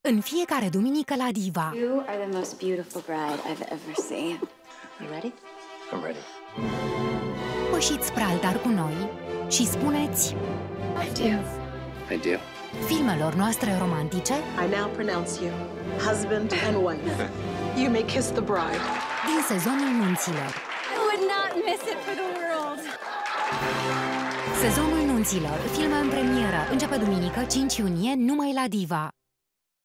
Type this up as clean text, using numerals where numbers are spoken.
în fiecare duminică la Diva. You are the most beautiful bride I've ever seen. You ready? I'm ready. Pășiți spre altar cu noi și spuneți I do. I do. filmelor noastre romantice I now pronounce you husband and wife. You may kiss the bride. din sezonul nunților. I would not miss it for the world. Sezonul nunților, filme în premieră, începe duminică 5 iunie numai la Diva.